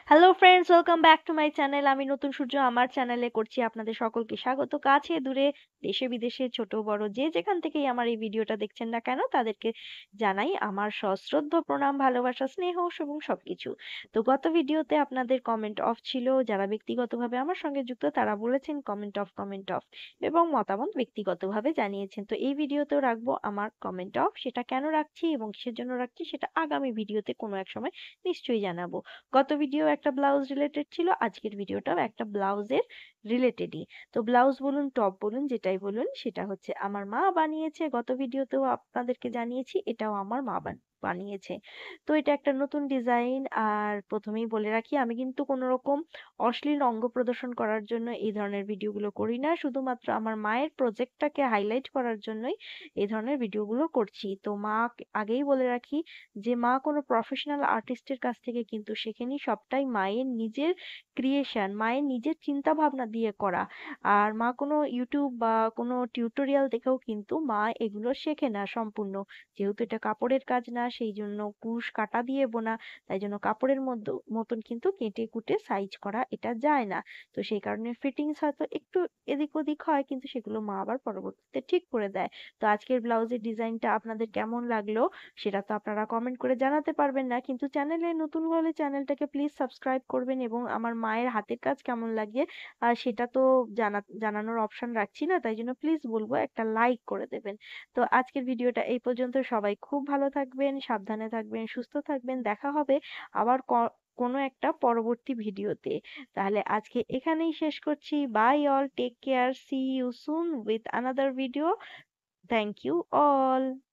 Hello friends, welcome back to my channel. আমি নতুন সূর্য আমার চ্যানেলে করছি আপনাদের সকলকে স্বাগত। কাছে দূরে, দেশে বিদেশে, ছোট বড় যে যেখান থেকেই আমার এই ভিডিওটা দেখছেন না কেন তাদেরকে জানাই আমার সশ্রদ্ধ প্রণাম, ভালোবাসা, স্নেহ এবং সবকিছু। তো গত ভিডিওতে আপনাদের কমেন্ট অফ ছিল। যারা ব্যক্তিগতভাবে আমার সঙ্গে যুক্ত তারা বলেছেন কমেন্ট অফ এবং মতামত ব্যক্তিগতভাবে জানিয়েছেন। তো এই ভিডিওতেও রাখবো আমার কমেন্ট অফ। সেটা কেন রাখছি এবং কিসের জন্য রাখছি সেটা আগামী ভিডিওতে কোনো এক সময় নিশ্চয়ই জানাবো। গত ভিডিও একটা ব্লাউজ রিলেটেড ছিল, আজকের ভিডিওটাও একটা ব্লাউজের রিলেটেডই। তো ব্লাউজ বলুন, টপ বলুন, যেটাই বলুন, সেটা হচ্ছে আমার মা বানিয়েছে। গত ভিডিওতেও আপনাদেরকে জানিয়েছি এটাও আমার মা বানিয়েছে। তো এটা একটা নতুন ডিজাইন। আর প্রথমেই বলে রাখি, আমি কিন্তু কোনো রকম অশ্লীল অঙ্গ প্রদর্শন করার জন্য এই ধরনের ভিডিওগুলো করি না, শুধুমাত্র আমার মায়ের প্রজেক্টটাকে হাইলাইট করার জন্যই এই ধরনের ভিডিওগুলো করছি। তো মা, আগেই বলে রাখি যে মা কোনো প্রফেশনাল আর্টিস্টের কাছ থেকে কিন্তু শেখেনি, সবটাই মায়ের নিজের ক্রিয়েশন, মায়ের নিজের চিন্তা ভাবনা দিয়ে করা। আর মা কোনো ইউটিউব বা কোনো টিউটোরিয়াল দেখেও কিন্তু মা এগুলো শেখে না সম্পূর্ণ। যেহেতু এটা কাপড়ের কাজ না, সেই জন্য কুশ কাটা দিয়ে বোনা, তাই জন্য কাপড়ের মধ্যে মতন কিন্তু কেটে কুটে সাইজ করা এটা যায় না। তো সেই কারণে ফিটিংস হয়তো একটু এদিক ওদিক হয়, কিন্তু সেগুলো মা আবার পরবর্তীতে ঠিক করে দেয়। তো আজকের ব্লাউজের ডিজাইনটা আপনাদের কেমন লাগলো সেটা তো আপনারা কমেন্ট করে জানাতে পারবেন না, কিন্তু চ্যানেলে নতুন হলে চ্যানেলটাকে প্লিজ সাবস্ক্রাইব করবেন এবং আমার মায়ের হাতের কাজ কেমন লাগে সেটা তো জানানোর অপশন রাখছি না, তাই জন্য প্লিজ বলবো একটা লাইক করে দেবেন। তো আজকের ভিডিওটা এই পর্যন্ত। সবাই খুব ভালো থাকবেন, সাবধানে থাকবেন, সুস্থ থাকবেন। দেখা হবে আবার কোনো একটা পরবর্তী ভিডিওতে। তাহলে আজকে এখানেই শেষ করছি। Bye all, take care, see you soon with another video. Thank you all.